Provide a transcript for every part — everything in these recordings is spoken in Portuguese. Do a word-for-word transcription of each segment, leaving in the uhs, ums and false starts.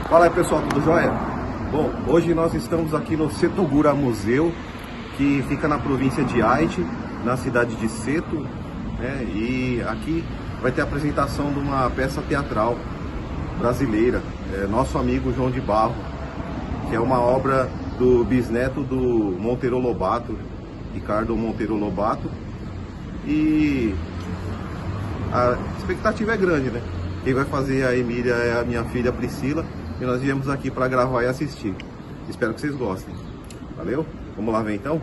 Fala aí pessoal, tudo jóia? Bom, hoje nós estamos aqui no Setogura Museu, que fica na província de Haiti, na cidade de Seto, né? E aqui vai ter a apresentação de uma peça teatral brasileira, é, nosso amigo João de Barro, que é uma obra do bisneto do Monteiro Lobato, Ricardo Monteiro Lobato, e a expectativa é grande, né? Quem vai fazer a Emília é a minha filha Priscila, e nós viemos aqui para gravar e assistir. Espero que vocês gostem. Valeu? Vamos lá ver então?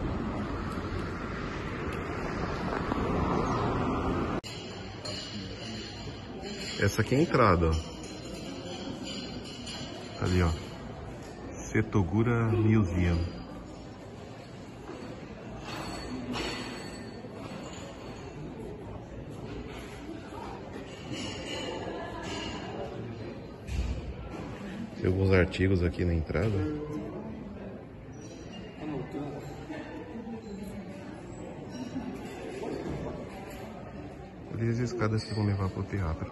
Essa aqui é a entrada, ó. Ali, ó. Setogura Museum. Tem alguns artigos aqui na entrada. Ali as escadas que vão levar para o teatro.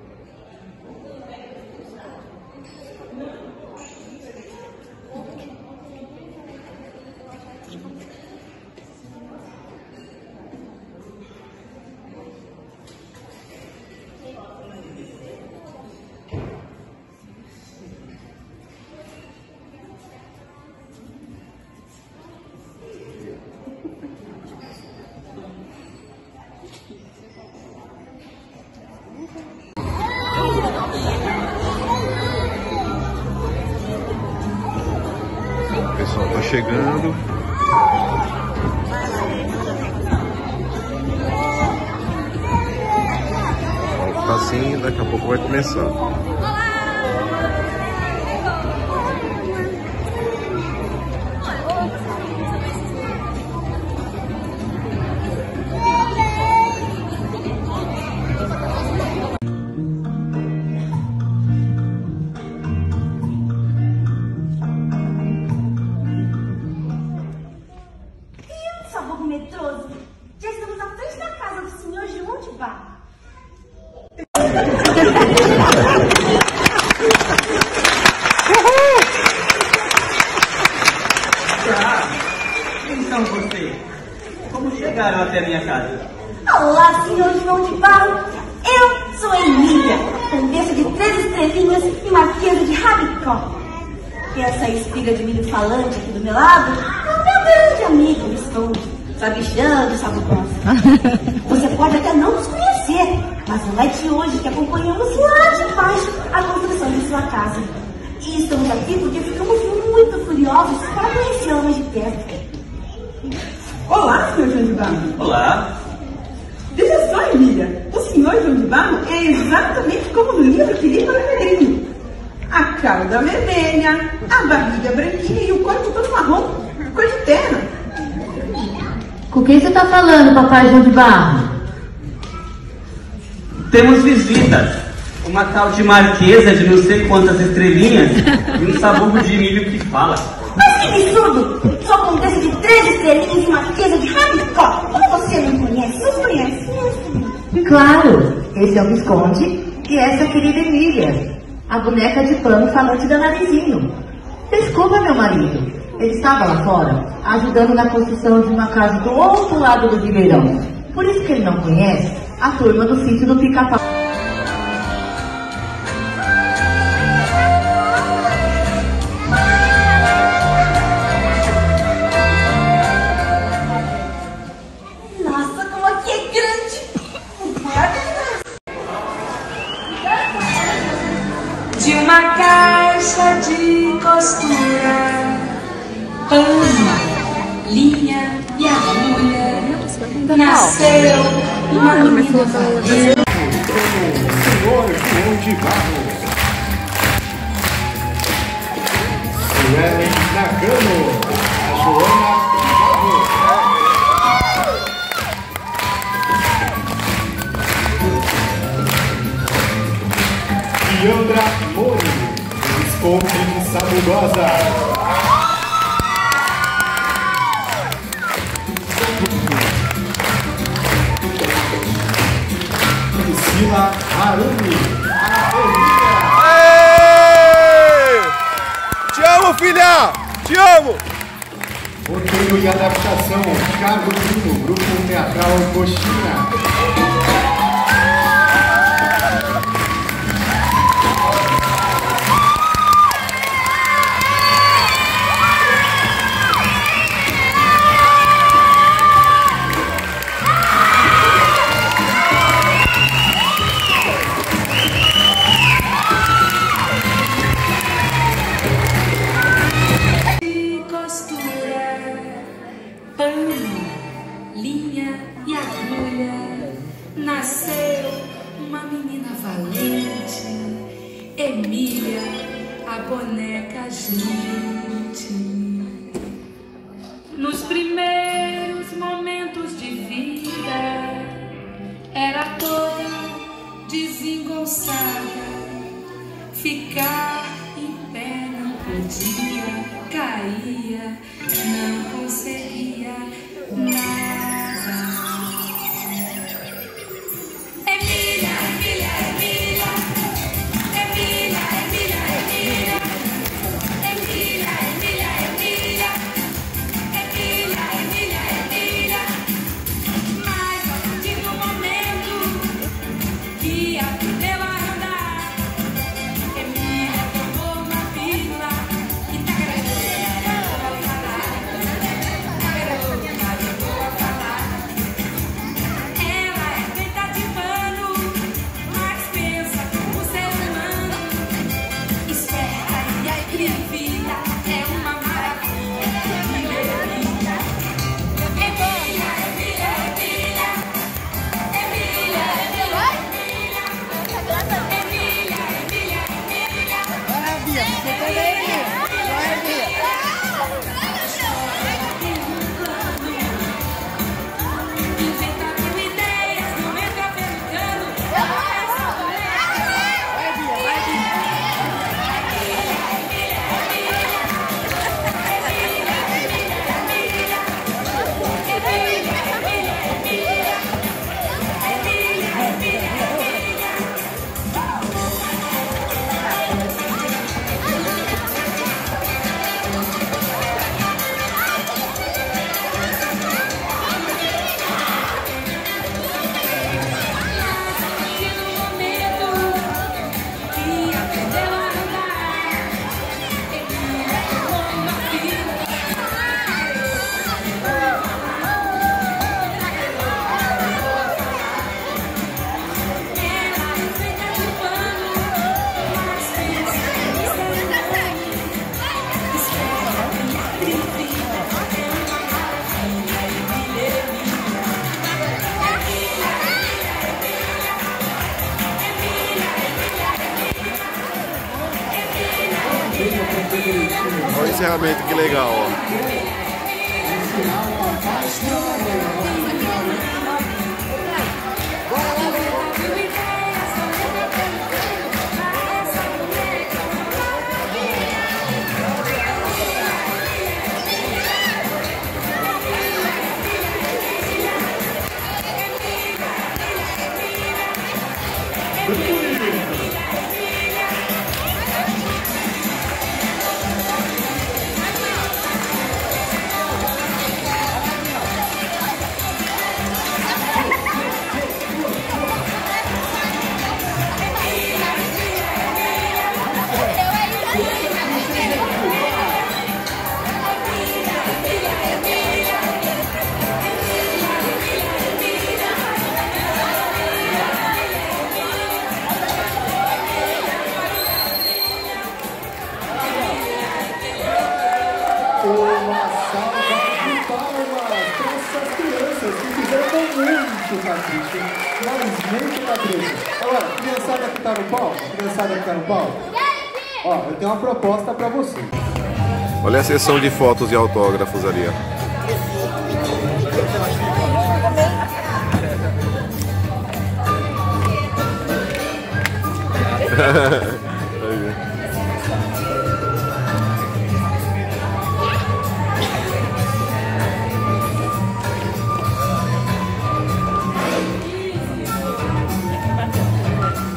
O pessoal tá chegando. Tá assim, daqui a pouco vai começar. Medroso. Já estamos à frente da casa do senhor João de Barro. Ah, quem são vocês? Como chegaram até a minha casa? Olá, senhor João de Barro. Eu sou a Emília, condessa de três estrelinhas e marquesa de Rabicó. E essa espiga de milho falante aqui do meu lado é o meu grande amigo, Visconde. Sabichando, sabugosa. Você pode até não nos conhecer, mas não é de hoje que acompanhamos lá de baixo a construção de sua casa. E estamos aqui porque ficamos muito curiosos para conhecê-la mais de perto. Olá, senhor João de Barro. Olá. Veja só, Emília, o senhor João de Barro é exatamente como no livro que li para o Pedrinho. A cauda vermelha, a barriga branquinha e o corpo todo marrom, cor de terra. Com quem você está falando, papai João de Barro? Temos visitas. Uma tal de marquesa de não sei quantas estrelinhas e um sabugo de milho que fala. Mas que absurdo! Sou condessa de três estrelinhas e marquesa de Rabicó. E você não conhece? Não conhece? Claro, esse é o Visconde e essa querida Emília, a boneca de pano falante da Narizinho. Desculpa, meu marido. Ele estava lá fora, ajudando na construção de uma casa do outro lado do Ribeirão. Por isso que ele não conhece a turma do sítio do Pica-Pau. Nossa, como aqui é grande! De uma caixa de costura, pano, linha e agulha, nasceu uma menina. Senhor João de Barro. Suelen Nagano. A Joana Barro. Leandra Mori. Visconde de Sabugosa. Priscila Arumi. A Emília. Te amo! Roteiro e adaptação, Thiago Dino, Grupo Teatral Coxinha. Linha e agulha, nasceu uma menina valente, Emília, a boneca gente. Nos primeiros momentos de vida, era toda desengonçada, ficar em pé não podia, caía, não conseguia nada. Emília, Emília, Emília, Emília, Emília, Emília, Emília, Emília, Emília, Emília, Emília, Emília. Mas a partir do momento que aprendeu a andar, Emília tomou uma pílula e tá querendo falar. Ela é feita de pano, mas pensa como ser humano. Esperta e atrevida, é uma maravilha. Emília, Emília, Emília, Emília, Emília, Emília, Emília, Emília. Vai, Bia, você também, Bia. Vai, Bia. Inventando ideias, não entra americano. Essa boneca. Vai, Bia, vai, Bia. Olha o encerramento, que legal, ó. Uma salva de palmas para essas crianças que fizeram muito capricho, mas muito capricho. Agora, criançada que tá no palco, criançada que tá no palco, ó, eu tenho uma proposta para você. Olha a sessão de fotos e autógrafos ali, ó.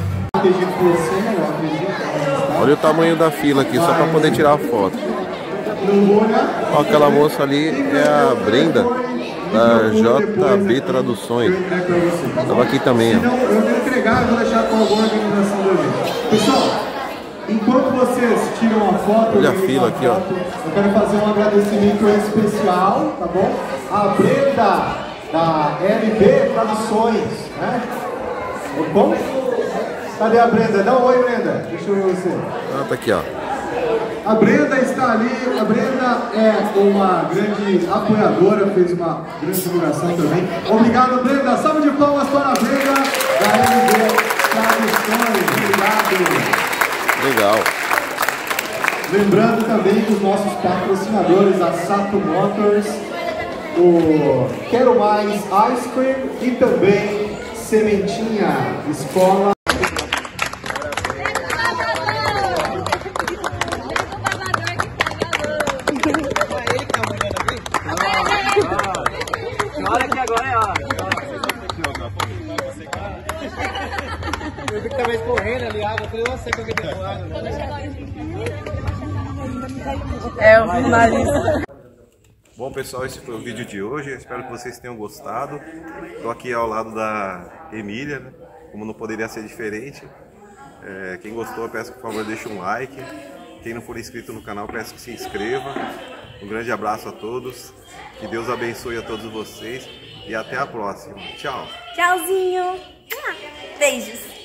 Olha o tamanho da fila aqui, só para poder tirar a foto. Ó, aquela moça ali é a Brenda, da J B Traduções. Estava aqui também, ó. Se não, eu vou entregar, eu vou deixar com alguma organização do evento. Pessoal, enquanto vocês tiram a foto, olha a fila aqui, foto, ó. Eu quero fazer um agradecimento especial, tá bom? A Brenda, da L B Traduções, né? Tá bom? Cadê a Brenda? Dá um oi, Brenda. Deixa eu ver você. Ah, tá aqui, ó. A Brenda está ali. A Brenda é uma grande apoiadora, fez uma grande divulgação também. Obrigado, Brenda. Salve de palmas para a Brenda da L B Traduções. Obrigado. Legal. Lembrando também que os nossos patrocinadores, a Sato Motors, o Quero Mais Ice Cream e também Sementinha Escola. Olha aqui agora, é hora. Eu vi que tava escorrendo ali água, eu falei, você que eu queria água. É, o finalista. Bom, pessoal, esse foi o vídeo de hoje. Eu espero que vocês tenham gostado. Estou aqui ao lado da Emília, né? Como não poderia ser diferente. É, quem gostou, eu peço que, por favor, deixe um like. Quem não for inscrito no canal, peço que se inscreva. Um grande abraço a todos. Que Deus abençoe a todos vocês. E até a próxima. Tchau. Tchauzinho. Beijos.